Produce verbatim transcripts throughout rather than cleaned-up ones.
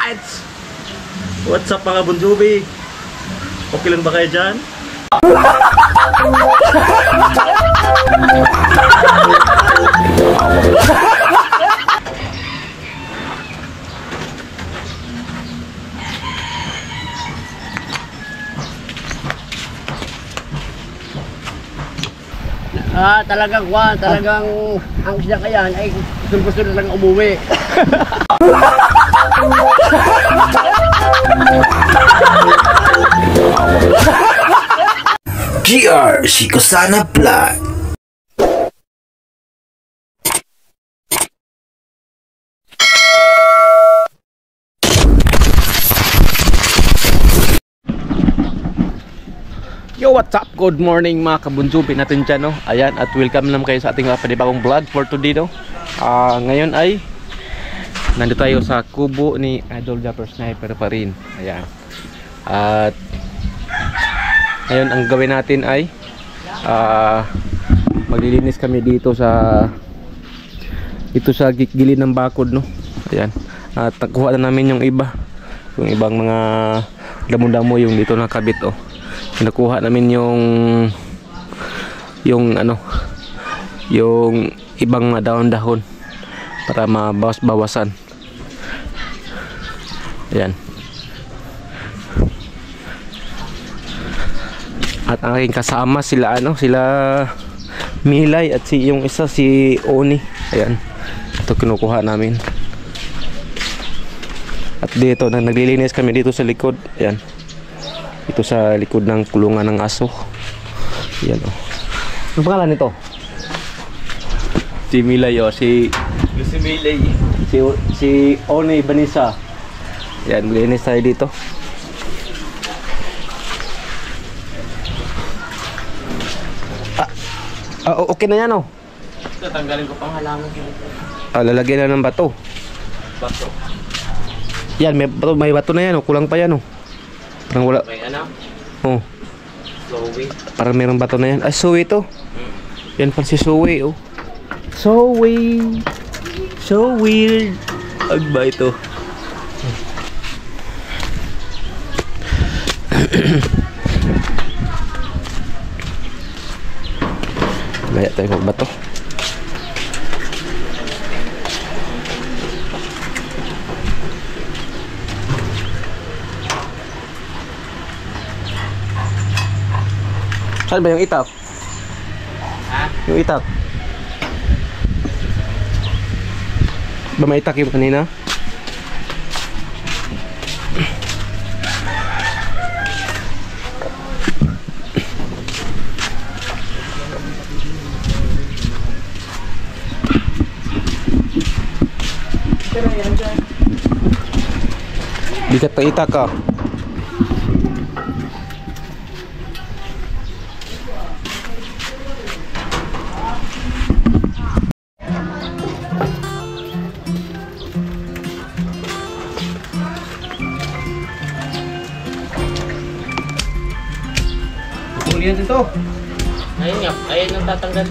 Alright! What's up mga Bunjubi? Okay lang ba kayo dyan? Ah, talagang kuha, talagang ang siya kayan ay gusto na lang umuwi. G R Shikosana Vlog. Yo, what's up? Good morning mga kabunjubi natin dyan, no? Ayan, at welcome naman kayo sa ating uh, panibagong vlog for today, no? Uh, ngayon ay nandito tayo sa kubo ni Idol Japper Sniper pa rin. Ayan. At ngayon ang gawin natin ay uh, maglilinis kami dito sa ito sa gilid ng bakod, no? Ayan. At nakuha na namin yung iba, yung ibang mga damo-damo yung dito nakabit, oh. Nakuha namin yung yung ano yung ibang dahon-dahon para mabawas-bawasan. Ayan. At ang aking kasama sila ano sila Milay at si yung isa si Oni. Ayan. Ito kinukuha namin. At dito nang naglilinis kami dito sa likod. Ayan. Ito sa likod ng kulungan ng aso. Yan, oh. Ano pangalan nito? Si Milay, oh. Si si Milay. Si si Oni Vanessa. Yan, maglinis tayo dito. Ah, ah, okay na yan, oh. Tatanggalin ko pang halaman dito. Ah, lalagyan na ng bato. Bato. Yan, may bato, may bato na yan, oh. Kulang pa yan, oh. Parang wala. May ano? Oh. Zoe. Parang mayroong bato na yan. Ay, Zoe to. Hmm. Yan pa si Zoe, oh. Zoe. So weird. Agba ito. Gaya tayo magbato. Saan ba yung itak? Ha? Yung itak? Ba may itak yung kanina? Bigat na itak, ah. Yan dito. Ayun nga, ayun ang tatanggal.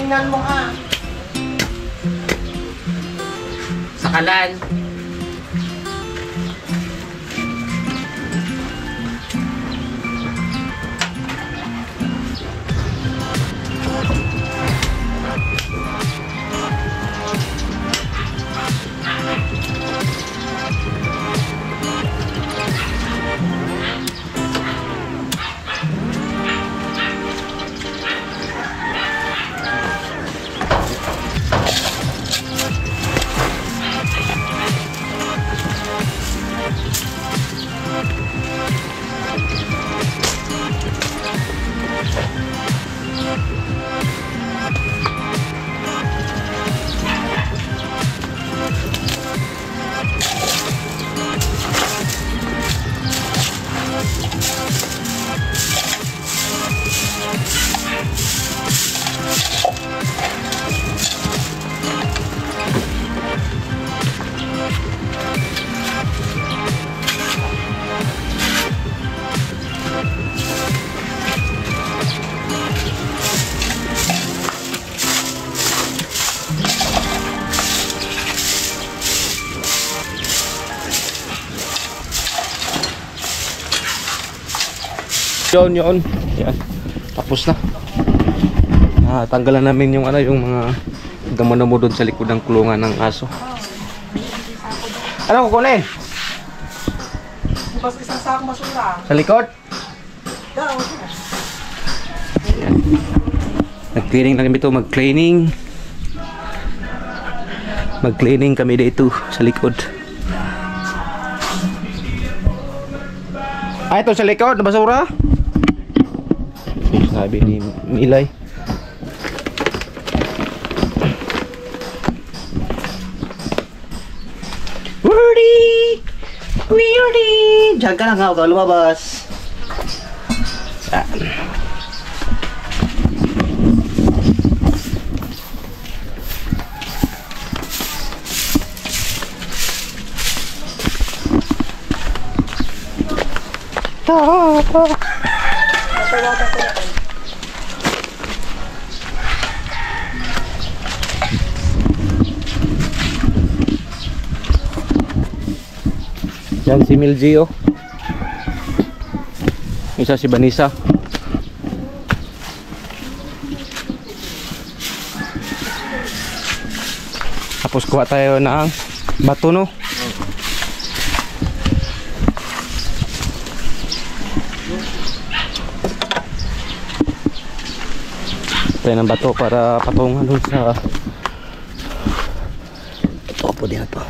tingnan mo ha. Sakalan. Yun, yun. Yan. Tapos na. Ah, tanggalan namin yung ano, yung mga gamano mo doon sa likod ng kulungan ng aso. Ano kukunin? Bukas isang sakong basura. Sa likod? Daw. Yan. Nag-cleaning lang kami ito, mag-cleaning. Mag-cleaning kami dito sa likod. Ah, ito sa likod, na basura? Sabi ni Milay. Wordy! Weirdy! Diyan ka lang ha, huwag kang lumabas. Ah. Yan si Milji, oh. Isa si Vanessa. Tapos kuha tayo ng bato, no? Tayo ng bato para patungan dun sa topo din na to.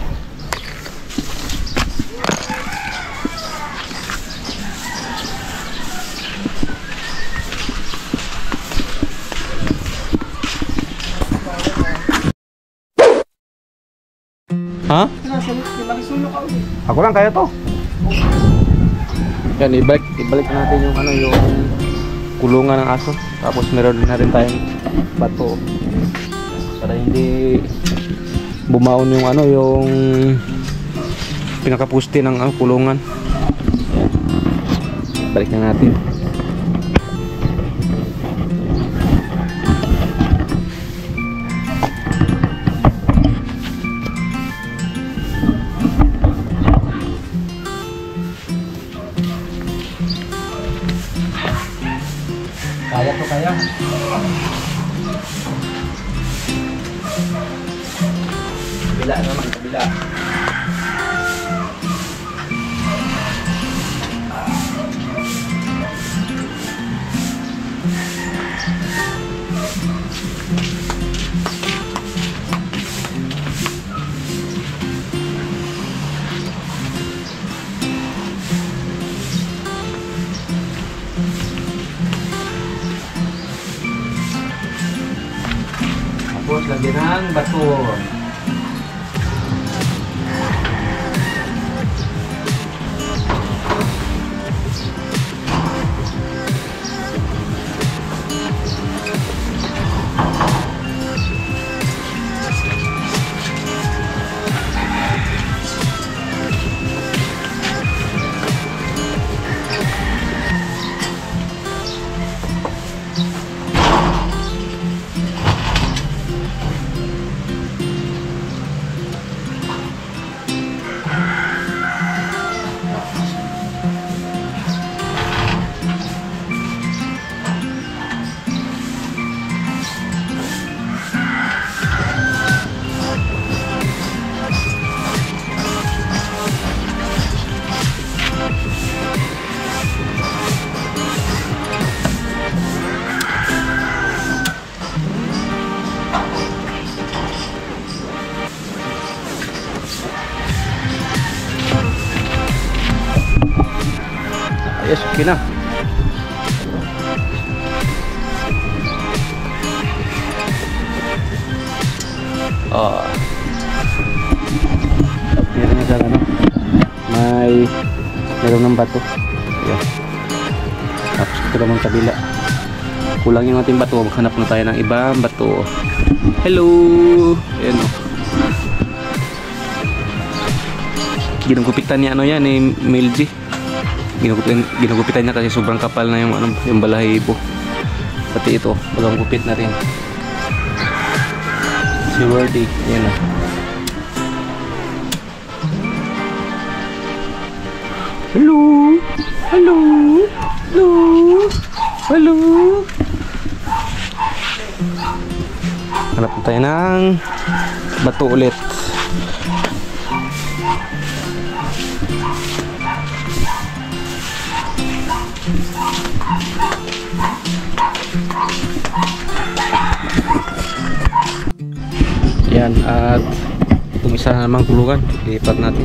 Ha? Ako lang kaya to. Yan, ibalik, ibalik natin yung ano, yung kulungan ng aso. Tapos meron na rin tayong bato para hindi bumaon yung ano, yung pinakapuste ng uh, kulungan. Yan. Balik na natin. Kaya to kaya. Kabila naman, kabila. Tapos lagyan ng bato. Yes, okay na. Oh. Meron na siyang ano. May meron ng bato. Ayan. Tapos ito naman kabila. Kulang yung ating bato. Maghanap na tayo ng ibang bato. Hello! Ayan o. Ginugupitan niya ano yan eh, Milji. Ginugupitan, ginugupitan niya kasi sobrang kapal na yung, ano, yung balahibo. Pati ito, bagang gupit na rin. Si Wordy, ayan o. Hello! Hello! Hello! Hello! Hanap tayo ng bato ulit. Yan, at itong isa na namang kulungan, ilipat natin.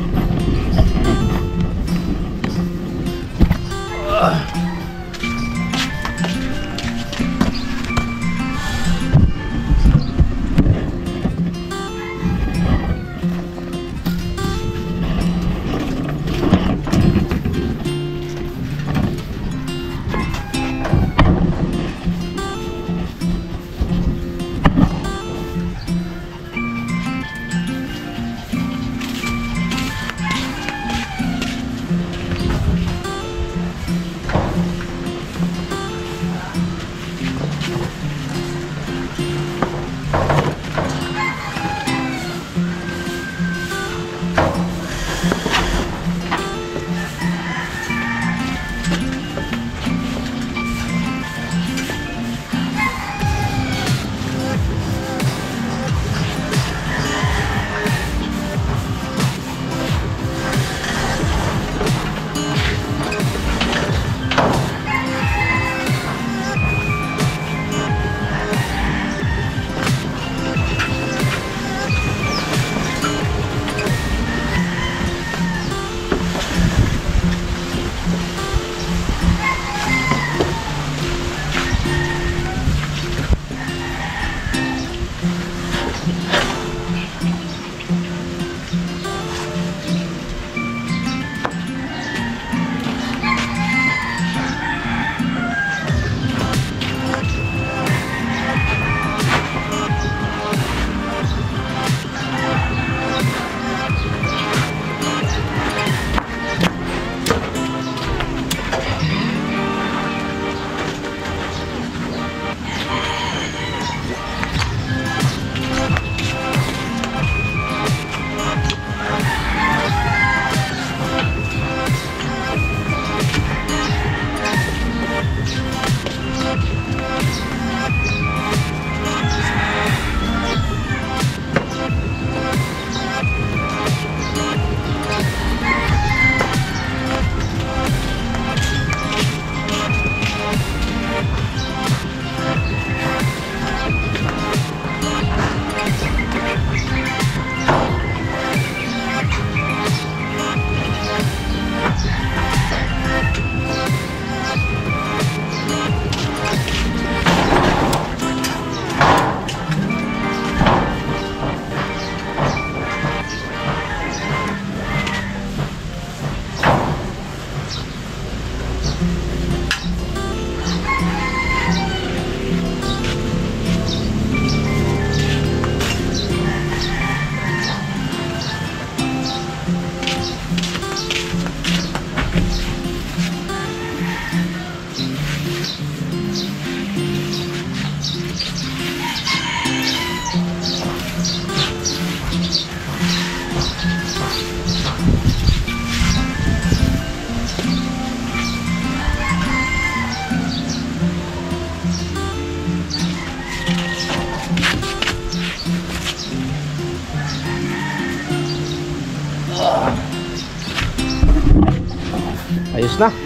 Ayos na.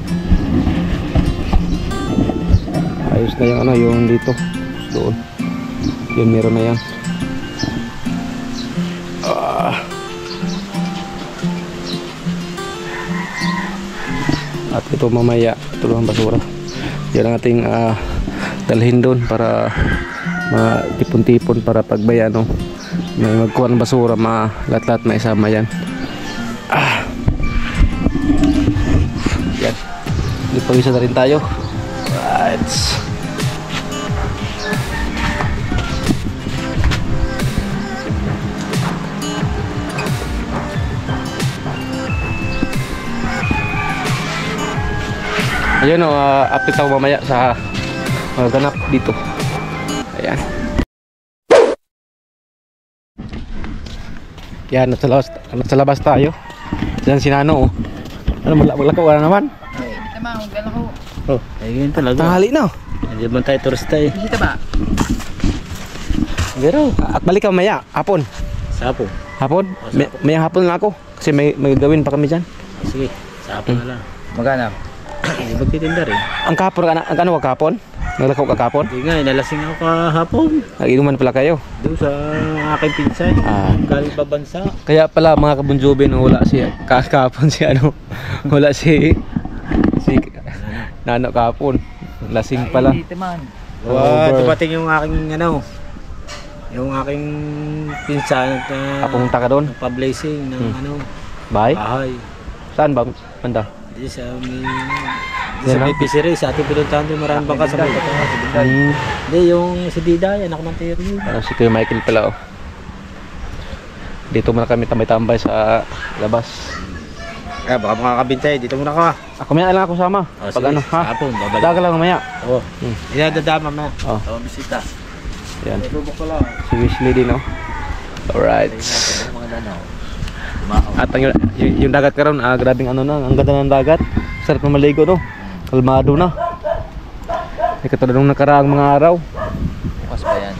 Ayos na yung ano, yung dito. Doon. Yun, meron na yan. Ah. At ito mamaya, ito lang ang basura. Yan ang ating uh, dalhin doon para matipon-tipon para pagbaya no. May magkuha ng basura, ma lahat-lahat maisama yan. Ah. Yan. Ipawisa na rin tayo. Right. Ayun o, uh, update ako mamaya sa uh, ganap dito. Ayan. Yan, nasa labas, nasa labas tayo. Diyan si Nano. Oh. Ano, maglakaw ka na naman? Ay, dito ma, magkala ko. Oh, Ayun talaga. tanghali na. Hindi man tayo turista eh. Dito ba? Pero, at balik ka mamaya, hapon. Sapo. Hapon? May, may hapon na ako. Kasi may, may gawin pa kami dyan. Sige, sapo na lang. Magkano? Hindi magtitinda rin. Ang kapon, ang, ang ano ka kapon? Naglakaw ka kapon? Hindi nga, nalasing ako kahapon. Nag-inuman pala kayo. Doon sa aking pinsan. Ah. Galing pa bansa. Kaya pala mga kabunjubin, wala si kakapon si ano, wala si si Nano kapon. Lasing pala. Dito man. Wow, Wow, dumating yung aking ano, yung aking pinsan at uh, Ako punta ka doon. pa-blazing ng Hmm. ano, Bye. bahay. Saan ba? Banda? Di sa may, di Yan sa may lang? fishery, sa ating pinuntahan doon, maraming bangka sa may bata. Hmm. Hindi, yung si Diday, anak ng Terry. Ano, si Kuya Michael pala oh. Dito muna kami tambay-tambay sa labas. Kaya baka makakabintay, dito muna ka. Ako maya lang ako sama. Oh, Pag sige, ano, ha? hapon, babalik. Daga lang mamaya. Oo. Hmm. Inadadama na. Oh, Oo, bisita. yan. Tubok ko lang. Si Wishley din oh. Alright. Mga danaw. At ang, yung, yung dagat karon, ah, grabing ano na, ang ganda ng dagat. Sarap na maligo no. Kalmado na. Hindi katulad nung nakaraang mga araw. Bukas pa yan.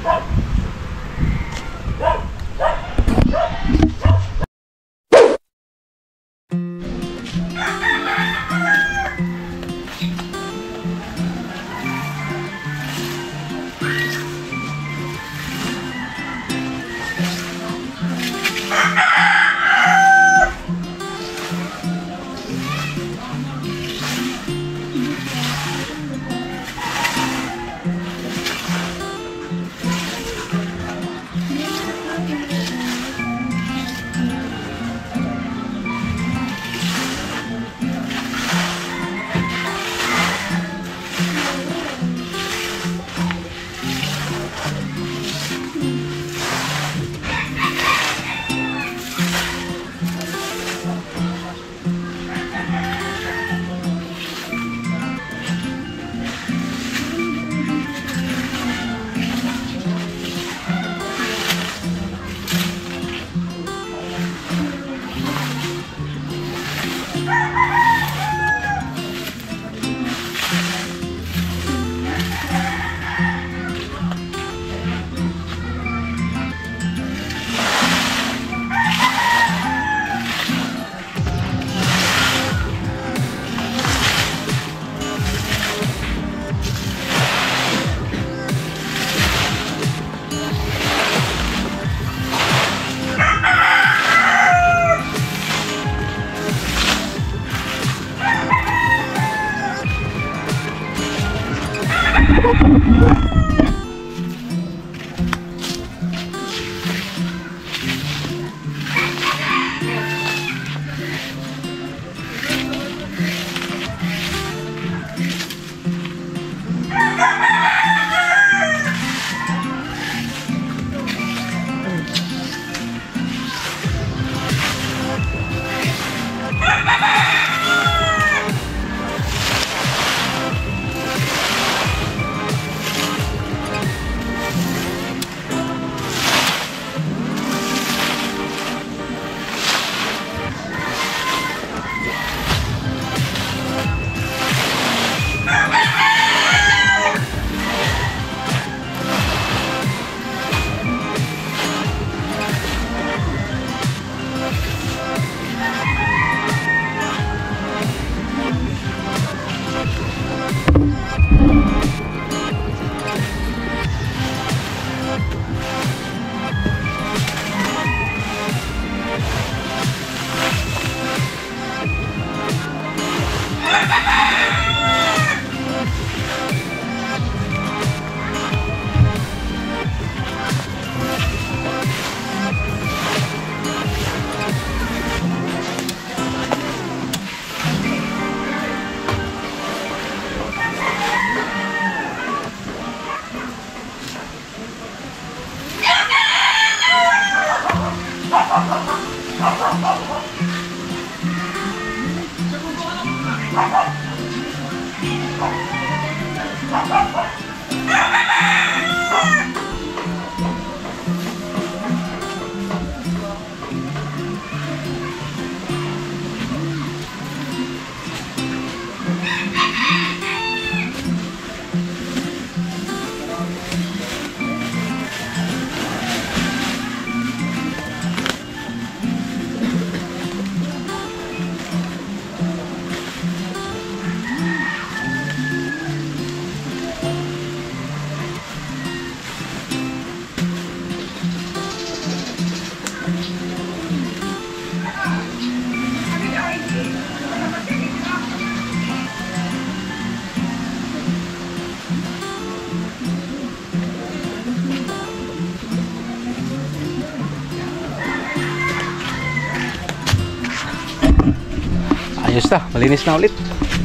Ayos na, malinis na ulit.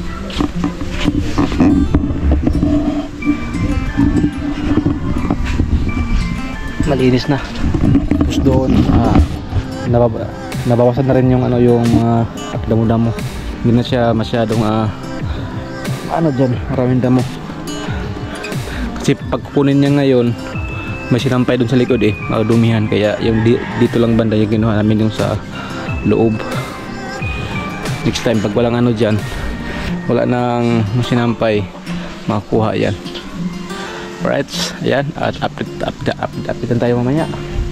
Malinis na. Tapos doon, ah, nababa, nabawasan na rin yung ano yung mga uh, damo-damo. Hindi na siya masyadong ah, ano dyan, maraming damo. Kasi pag kukunin niya ngayon, may sinampay doon sa likod eh, madumihan. Kaya yung di, dito lang banda yung kinuha namin yung sa loob. Next time pag walang ano dyan, wala nang sinampay, makukuha yan. Alright, ayan, at update, update, update, update tayo mamaya.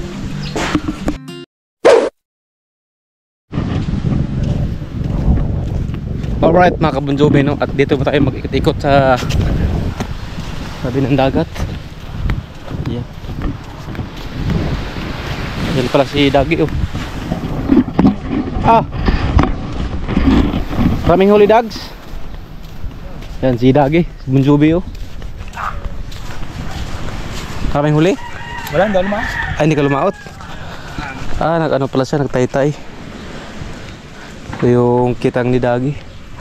Alright mga kabunjobe, no? At dito pa tayo mag-ikot-ikot sa sabi ng dagat. Ayan. Ayan pala si Dagi oh. Ah! Maraming huli dags. Yan si Dagi, si Bunjubi oh. Maraming huli? Wala, hindi lumaos. Ay, hindi ka lumaot. Ah, nag ano pala siya, nagtaytay. Ito yung kitang ni Dagi.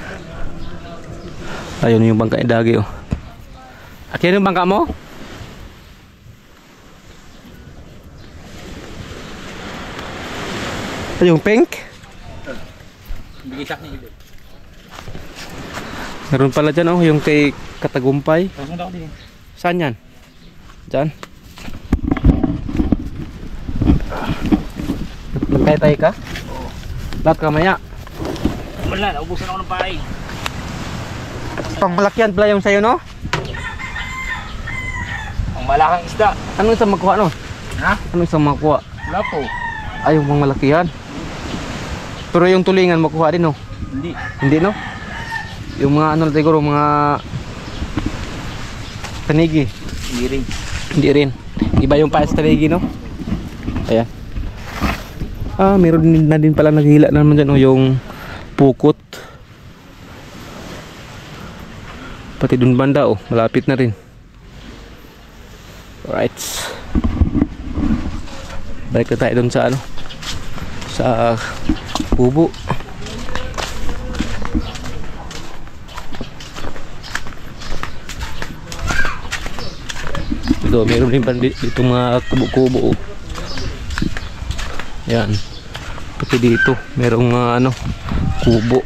Ayun yung bangka ni Dagi oh. At yan yung bangka mo? Ay, yung pink? Bigisak ni Ido. Meron pala dyan oh, yung kay Katagumpay. Pasunod ako din. Saan yan? Dyan? Nagtaytay ka? Oo. Lahat ka maya? Wala, naubusan ako ng pahay. Pang malakyan pala yung sayo no? Ang malakang isda. Anong isang makuha no? Ha? Anong isang makuha? Wala po. Ay, yung pang malakihan. Pero yung tulingan makuha din no? Hindi. Hindi no? Yung mga ano siguro, mga tanigi. Hindi rin. Hindi rin. Iba yung paes tanigi no? Ayan. Ah, meron din na din pala naghihila naman dyan oh, yung pukot. Pati dun banda oh, malapit na rin. Alright. Balik na tayo dun sa ano, sa kubo. Dito, meron din pa dito mga kubo-kubo. Yan. Pati dito, merong uh, ano, kubo.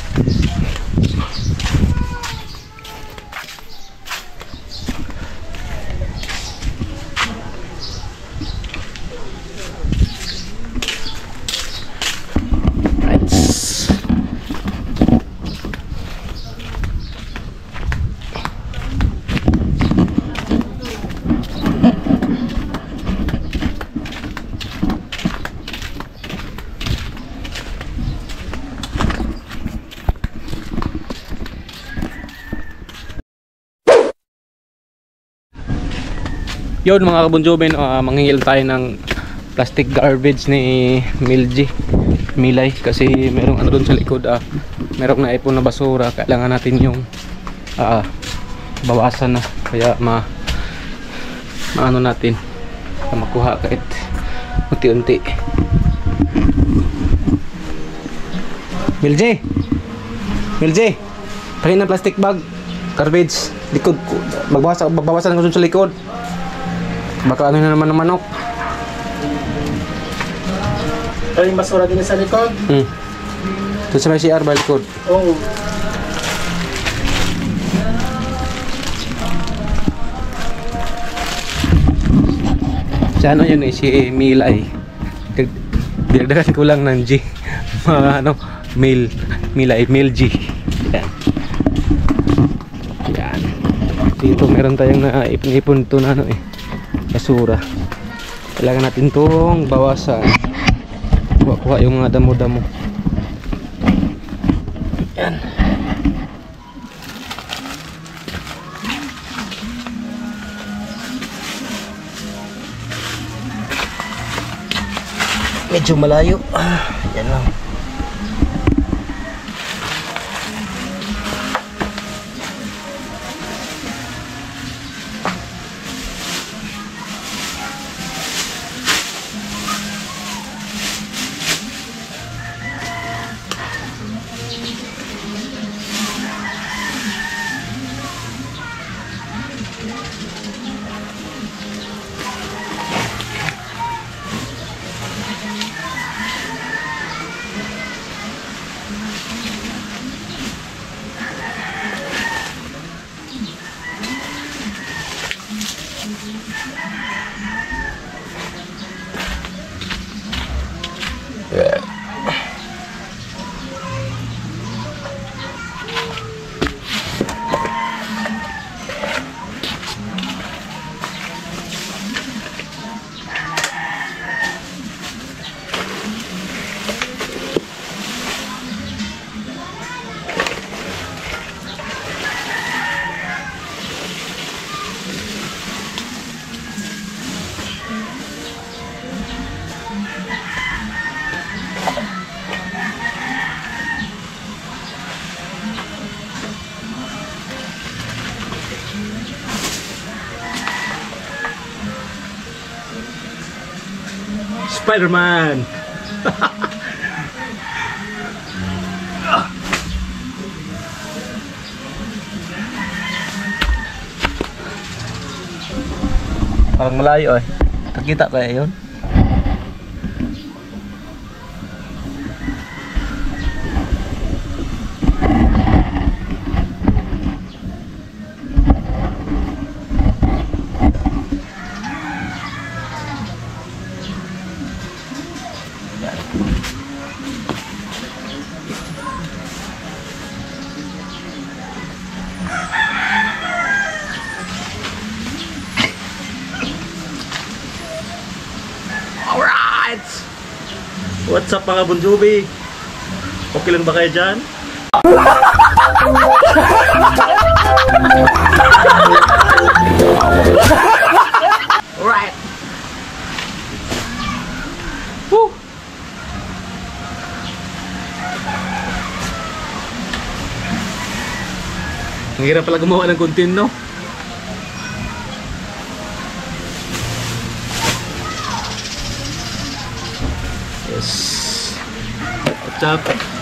Yun mga kabunjoben, uh, manghingil tayo ng plastic garbage ni Milji Milay kasi merong ano doon sa likod, uh, merong naipon na basura, kailangan natin yung uh, bawasan na, kaya ma maano natin na makuha kahit unti-unti. Milji Milji pahin na plastic bag garbage likod, magbawasan, magbawasan ko sa likod. Baka ano na naman ng manok. Ay, basura din sa likod. Hmm. Ito sa may C R balikod. Oo. Si ano yun eh, si Milay. Dinagdagan ko lang ng G. Mga ano, Mil. Milay, Mil G. Yan. Yan. Dito meron tayong naipon-ipon ito na ano eh. Basura. Kailangan natin itong bawasan. Kuha-kuha yung mga damo-damo. Yan. Medyo malayo. Ah, yan lang. Spider-Man! Parang malayo eh. Nakita kaya yun? What's up mga Bunjubi? Okay lang ba kayo dyan? Alright. Woo. Ang hirap pala gumawa ng content, no? Yes. What's up?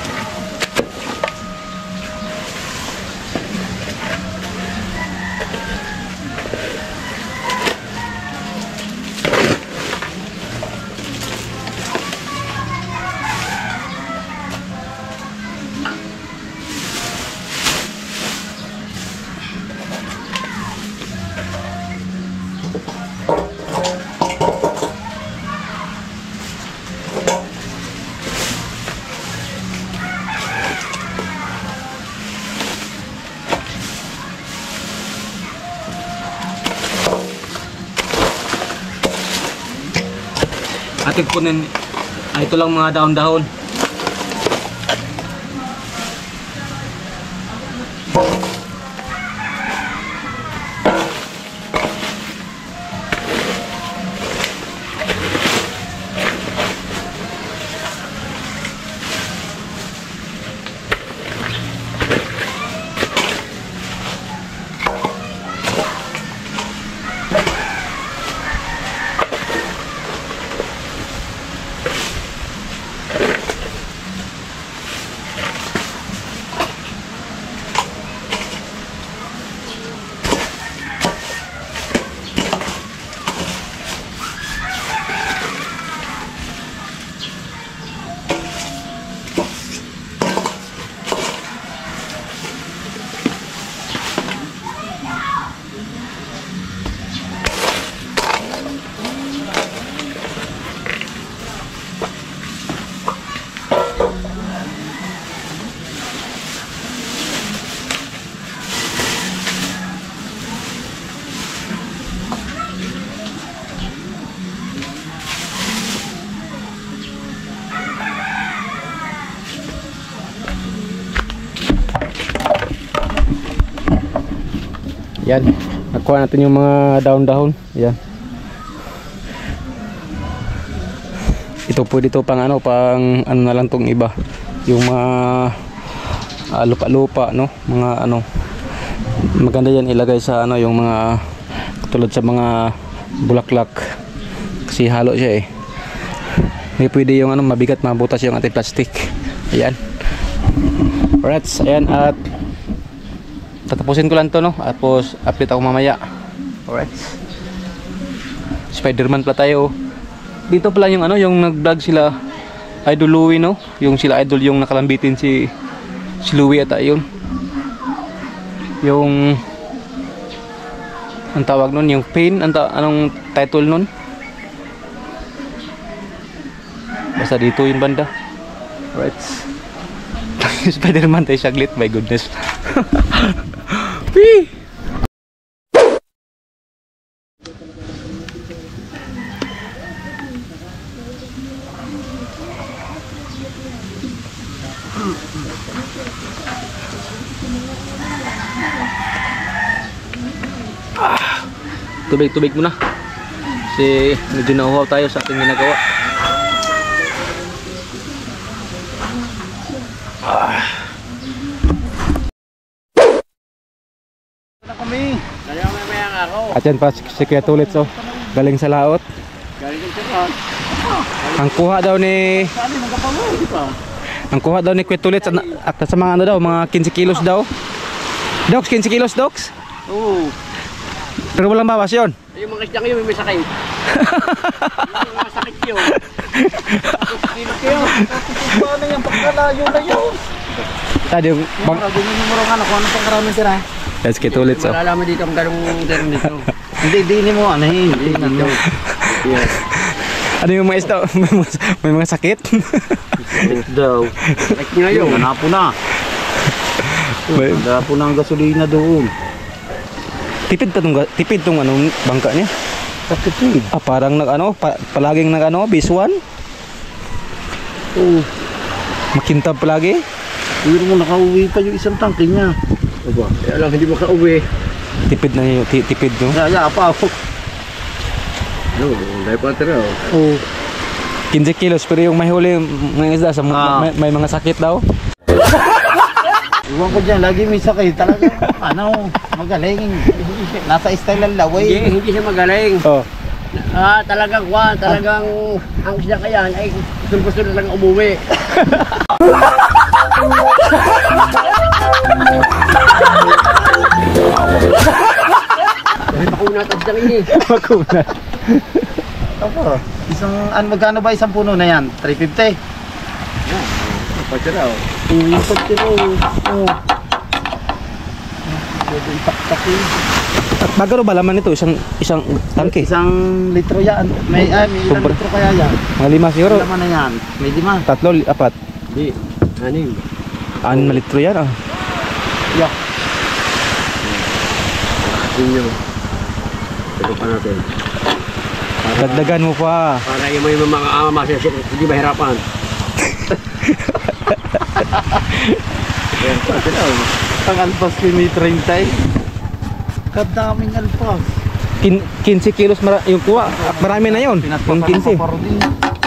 Ating kunin, ah, ito lang mga dahon-dahon. Yan. Nakuha natin yung mga dahon-dahon. Yan. Ito pwede to pang ano, pang ano na lang tong iba. Yung mga uh, lupa-lupa, no? Mga ano. Maganda yan ilagay sa ano, yung mga tulad sa mga bulaklak. Kasi halo siya eh. Hindi pwede yung ano, mabigat, mabutas yung ating plastic. Ayan. Alright, ayan, at tatapusin ko lang to, no? Tapos update ako mamaya. Alright. Spider-Man pala tayo. Dito pala yung ano, yung nag-vlog sila Idol Louie, no? Yung sila Idol yung nakalambitin si si Louie ata yun. Yung ang tawag nun, yung Pain, ang anong title nun? Basta dito yung banda. Alright. Spider-Man tayo saglit, my goodness. Wee! Ah, tubig-tubig muna. Kasi medyo nauhaw tayo sa ating ginagawa. Ah. Kami. Kaya mamaya nga ako. At yan pa si Kuya Tulit, so galing sa laot. Galing sa laot. Ang kuha daw ni Saan yung magkapamoy, di ba? Ang kuha daw ni Kuya Tulit at, at sa mga ano daw, mga fifteen kilos daw. Docs, fifteen kilos, Docs. Oo. Pero walang bawas yun. Yung mga isda kayo may sakit. Yung mga sakit yun. Kilo kayo. Paano yung pagkalayo na yun? Tadi yung bang... Ganyan yung murang ano, kung ano pang karaming tira. Let's get ulit, so. Malalaman dito kung ganong ganong dito. Hindi, hindi mo ano eh. Hindi, hindi. Yes. Ano yung mga isda? May mga, may mga sakit? Daw. Sakit nyo yun. Hanapo na. May- Hanapo na ang gasolina doon. tipid pa tong, ga- tipid tong anong bangka niya. Sakit. Ah, parang nag ano, pa, palaging nag ano, biswan. Oo. Makintab palagi. Pero mo nakauwi pa yung isang tangke niya. Aba, kaya lang hindi makauwi. Tipid na yung ti- tipid no. Kaya pa ako. No, dahil pa tira. Oo. fifteen kilos pero yung may huli ng isda sa Ah. may, may mga sakit daw. Iwan ko dyan, lagi may sakit. Talaga, ano, magaling. Nasa style ang laway. Hindi, hindi siya magaling. Oh. Ah, talagang, wa, talagang, ang isda kaya ay gusto-gusto na lang umuwi. Dahil makunat ang isda ini. Makunat. Opo. Isang, ano, magkano ba isang puno na yan? three fifty? Patira, oh. Uwi patira, oh. Pwede itaktakin. At magkano ba laman nito isang isang tangke? Isang litro yan. May, ay, may ilang Sobra. litro kaya yan? Mga lima siguro. Laman na yan. May lima. Tatlo, li- apat. Di, aning. Anim na litro yan ah. Yeah. Inyo. Ito pa natin. Dagdagan mo pa. Para yung may mga ama, hindi mahirapan. Ayan pa sila, oh. Ang alpas ko may thirty. Kadaming alpas. Kin- fifteen kilos mara- yung kuha. Marami na yun. Yung fifteen. Hindi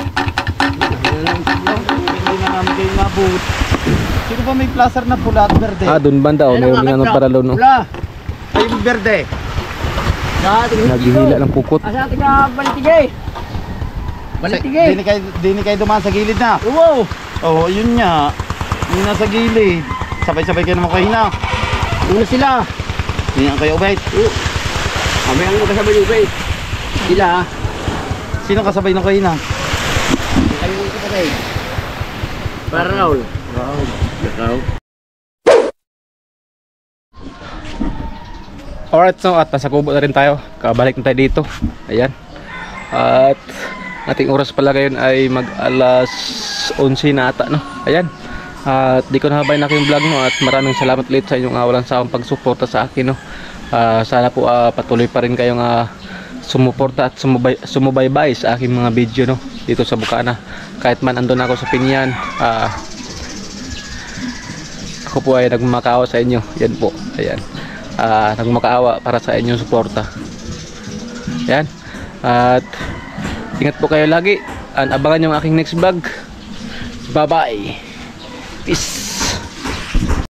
na namin kayo mabut. Sino ba may placer na pula at berde? Ah, dun banda oh. Mayroon nga nung paralo no. Wala. Ay, yung berde. Naghihila ng pukot. Asa ating uh, balitigay. Balitigay. Dini kayo, dini kayo dumaan sa gilid na. Oo. Oo, oh, yun nga. Yung nasa gilid. Sabay-sabay kayo naman kayo na. Una sila. Hindi nga kayo ubay. Kami ang kasabay yung bait. Sila. Sino kasabay na kayo na? Kayo yung kapatay. Para Raul. Raul. Raul. Alright, so at nasa kubo na rin tayo. Kabalik na tayo dito. Ayan. At ating oras pala ngayon ay mag alas eleven na ata, no? Ayan. At di ko nahabay na yung vlog, no? At maraming salamat ulit sa inyong uh, walang sawang pagsuporta sa akin, no? Uh, sana po uh, patuloy pa rin kayong uh, sumuporta at sumubay, sumubaybay sa aking mga video, no? Dito sa Bukana. Kahit man andun ako sa Pinyan, uh, ako po ay nagmamakaawa sa inyo. Yan po. Ayan. uh, nagmakaawa para sa inyong suporta. Yan. At ingat po kayo lagi. At abangan yung aking next vlog. Bye bye. Peace.